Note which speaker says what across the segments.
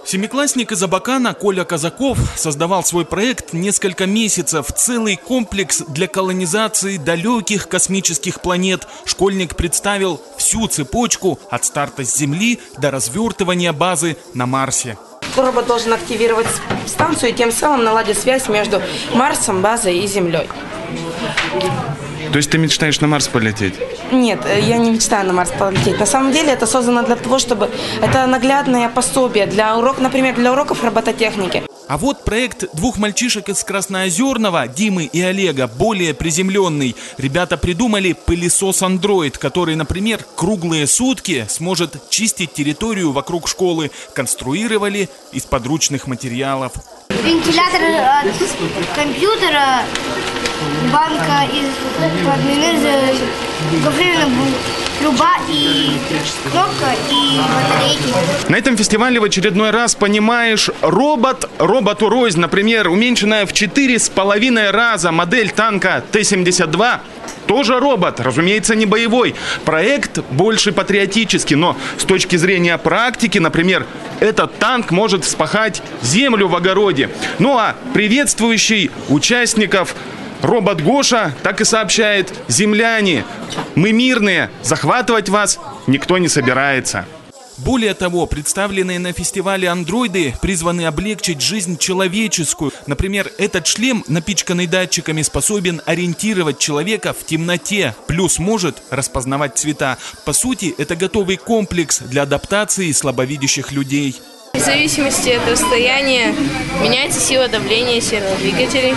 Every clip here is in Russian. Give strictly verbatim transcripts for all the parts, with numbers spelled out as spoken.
Speaker 1: Семиклассник из Абакана Коля Казаков создавал свой проект несколько месяцев. Целый комплекс для колонизации далеких космических планет. Школьник представил всю цепочку от старта с Земли до развертывания базы на Марсе.
Speaker 2: Робот должен активировать станцию и тем самым наладить связь между Марсом, базой и Землей.
Speaker 3: То есть ты мечтаешь на Марс полететь?
Speaker 2: Нет, я не мечтаю на Марс полететь. На самом деле это создано для того, чтобы... Это наглядное пособие, для урок, например, для уроков робототехники.
Speaker 1: А вот проект двух мальчишек из Красноозерного, Димы и Олега, более приземленный. Ребята придумали пылесос-андроид, который, например, круглые сутки сможет чистить территорию вокруг школы. Конструировали из подручных материалов.
Speaker 4: Вентилятор от компьютера, банка из-под майонеза, гофрированная труба и кнопка и батарейки.
Speaker 3: На этом фестивале в очередной раз понимаешь, робот роботу рознь. Например, уменьшенная в четыре с половиной раза модель танка Т семьдесят два. Тоже робот, разумеется, не боевой. Проект больше патриотический, но с точки зрения практики, например, этот танк может вспахать землю в огороде. Ну а приветствующий участников робот Гоша так и сообщает: земляне, мы мирные, захватывать вас никто не собирается.
Speaker 1: Более того, представленные на фестивале андроиды призваны облегчить жизнь человеческую. Например, этот шлем, напичканный датчиками, способен ориентировать человека в темноте, плюс может распознавать цвета. По сути, это готовый комплекс для адаптации слабовидящих людей.
Speaker 5: В зависимости от расстояния меняется сила давления серводвигателей.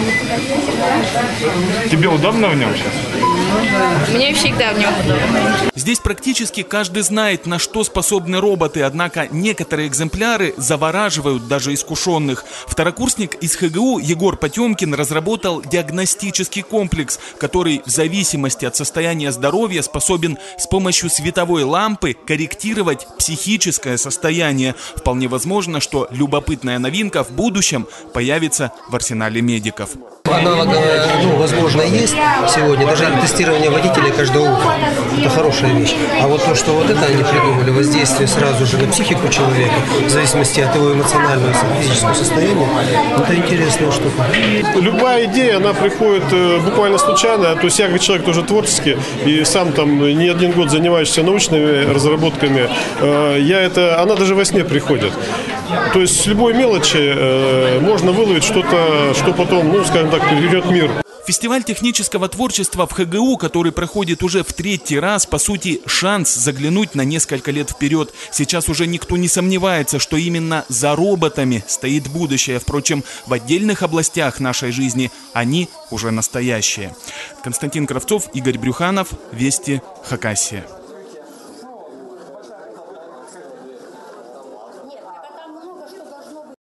Speaker 3: Тебе удобно в нем сейчас?
Speaker 5: Мне всегда в нем удобно.
Speaker 1: Здесь практически каждый знает, на что способны роботы, однако некоторые экземпляры завораживают даже искушенных. Второкурсник из Х Г У Егор Потемкин разработал диагностический комплекс, который в зависимости от состояния здоровья способен с помощью световой лампы корректировать психическое состояние. Вполне возможно, что любопытная новинка в будущем появится в арсенале медиков.
Speaker 6: Аналоговое, ну, возможно, есть сегодня. Даже тестирование водителя каждое утро. Это хорошая вещь. А вот то, что вот это они придумали, воздействие сразу же на психику человека, в зависимости от его эмоционального и физического состояния, это интересная штука.
Speaker 7: Любая идея, она приходит буквально случайно. То есть я как человек тоже творческий и сам там не один год занимающийся научными разработками, я это, она даже во сне приходит. То есть с любой мелочи можно выловить что-то, что потом, ну, скажем так, перейдет мир.
Speaker 1: Фестиваль технического творчества в Х Г У, который проходит уже в третий раз, по сути, шанс заглянуть на несколько лет вперед. Сейчас уже никто не сомневается, что именно за роботами стоит будущее. Впрочем, в отдельных областях нашей жизни они уже настоящие. Константин Кравцов, Игорь Брюханов, Вести, Хакасия.